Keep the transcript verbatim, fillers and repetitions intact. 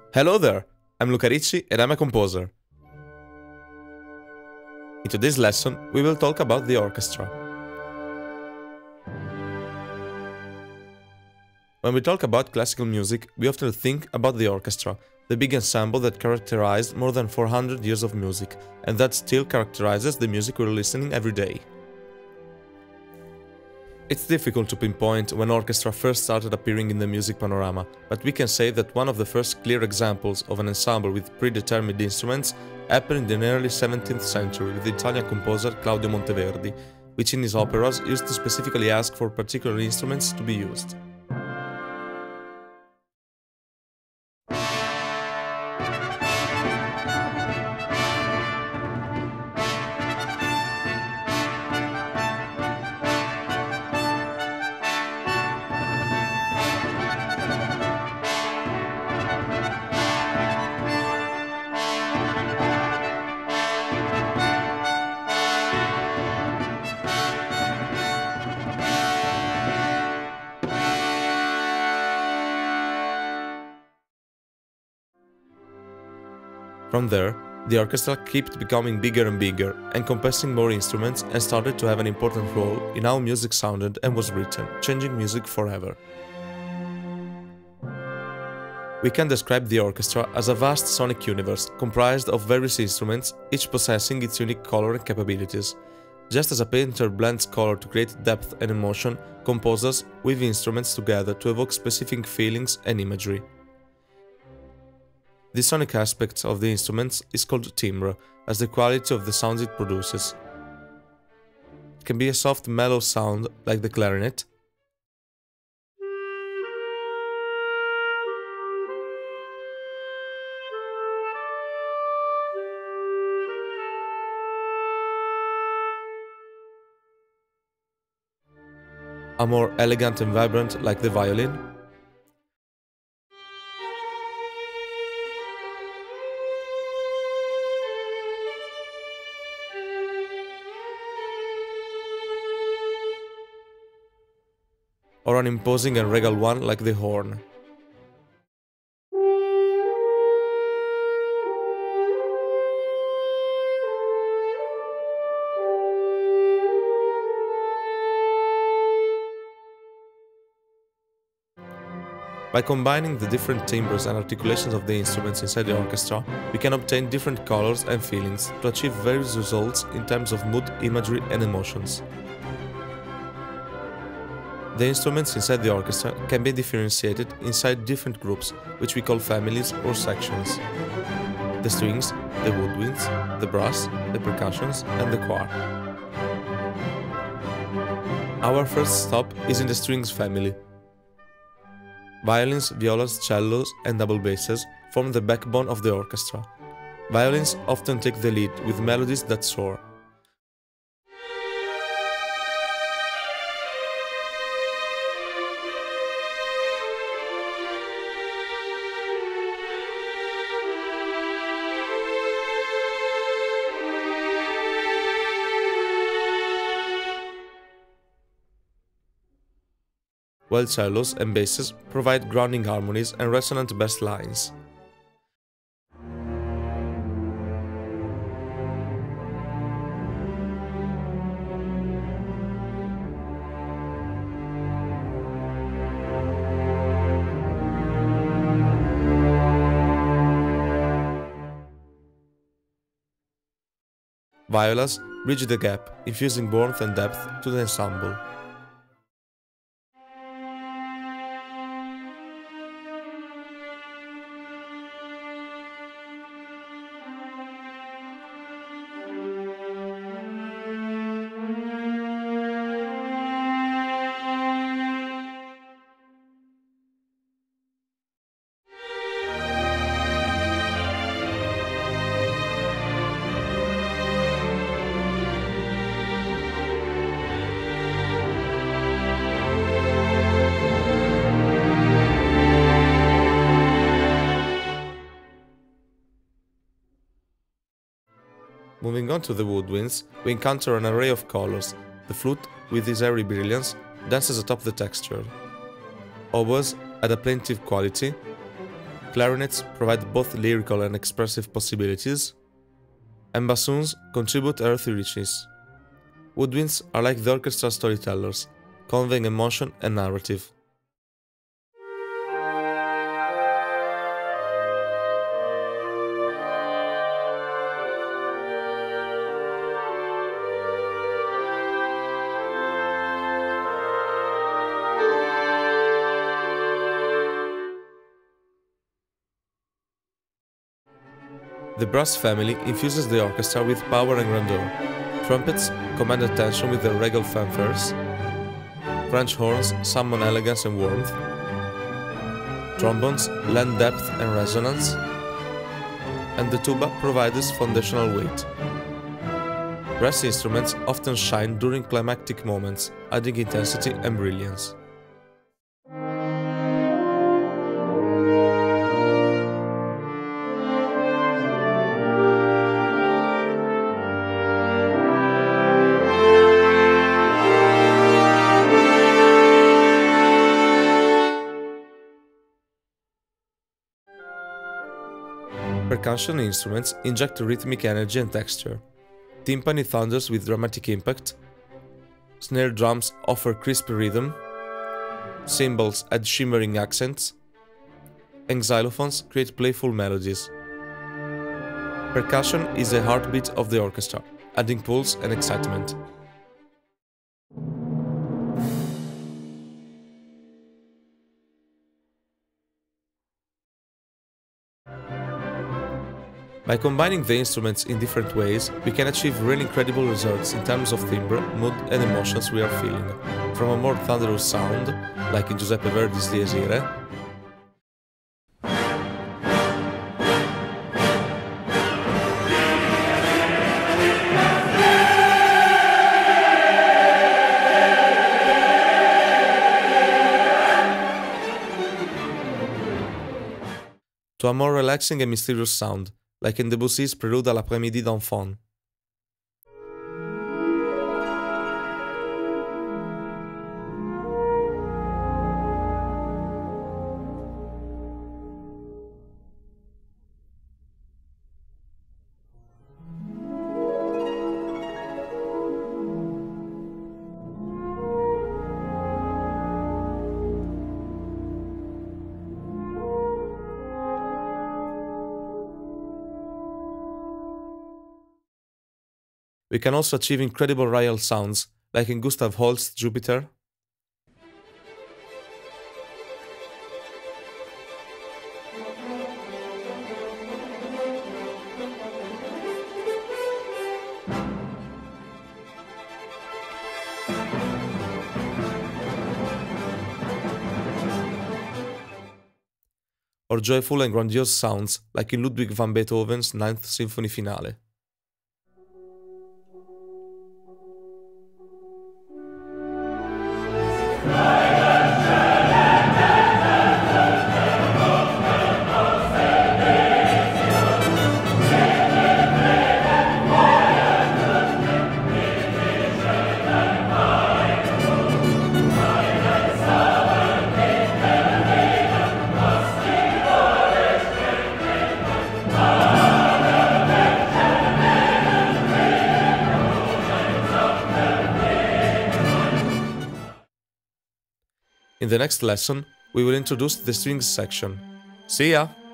Hello there, I'm Luca Ricci and I'm a composer. In today's lesson, we will talk about the orchestra. When we talk about classical music, we often think about the orchestra, the big ensemble that characterized more than four hundred years of music, and that still characterizes the music we're listening every day. It's difficult to pinpoint when orchestra first started appearing in the music panorama, but we can say that one of the first clear examples of an ensemble with predetermined instruments happened in the early seventeenth century with the Italian composer Claudio Monteverdi, which in his operas used to specifically ask for particular instruments to be used. From there, the orchestra kept becoming bigger and bigger, encompassing more instruments and started to have an important role in how music sounded and was written, changing music forever. We can describe the orchestra as a vast sonic universe, comprised of various instruments, each possessing its unique color and capabilities. Just as a painter blends color to create depth and emotion, composers weave instruments together to evoke specific feelings and imagery. The sonic aspect of the instruments is called timbre, as the quality of the sounds it produces. It can be a soft, mellow sound, like the clarinet, a more elegant and vibrant, like the violin, or an imposing and regal one like the horn. By combining the different timbres and articulations of the instruments inside the orchestra, we can obtain different colors and feelings to achieve various results in terms of mood, imagery and emotions. The instruments inside the orchestra can be differentiated inside different groups, which we call families or sections. The strings, the woodwinds, the brass, the percussions, and the choir. Our first stop is in the strings family. Violins, violas, cellos, and double basses form the backbone of the orchestra. Violins often take the lead with melodies that soar. While cellos and basses provide grounding harmonies and resonant bass lines. Violas bridge the gap, infusing warmth and depth to the ensemble. Moving on to the woodwinds, we encounter an array of colors. The flute, with its airy brilliance, dances atop the texture. Oboes add a plaintive quality. clarinets provide both lyrical and expressive possibilities, and bassoons contribute earthy richness. Woodwinds are like the orchestra storytellers, conveying emotion and narrative. The brass family infuses the orchestra with power and grandeur. Trumpets command attention with their regal fanfares. French horns summon elegance and warmth. Trombones lend depth and resonance. And the tuba provides foundational weight. Brass instruments often shine during climactic moments, adding intensity and brilliance. Percussion instruments inject rhythmic energy and texture. Timpani thunders with dramatic impact. Snare drums offer crisp rhythm. Cymbals add shimmering accents. And xylophones create playful melodies. Percussion is the heartbeat of the orchestra, adding pulse and excitement. By combining the instruments in different ways, we can achieve really incredible results in terms of timbre, mood and emotions we are feeling, from a more thunderous sound, like in Giuseppe Verdi's Dies Irae, to a more relaxing and mysterious sound, like in Debussy's Prélude à l'après-midi d'enfant. We can also achieve incredible royal sounds, like in Gustav Holst's Jupiter, or joyful and grandiose sounds, like in Ludwig van Beethoven's Ninth Symphony Finale. In the next lesson, we will introduce the strings section. See ya!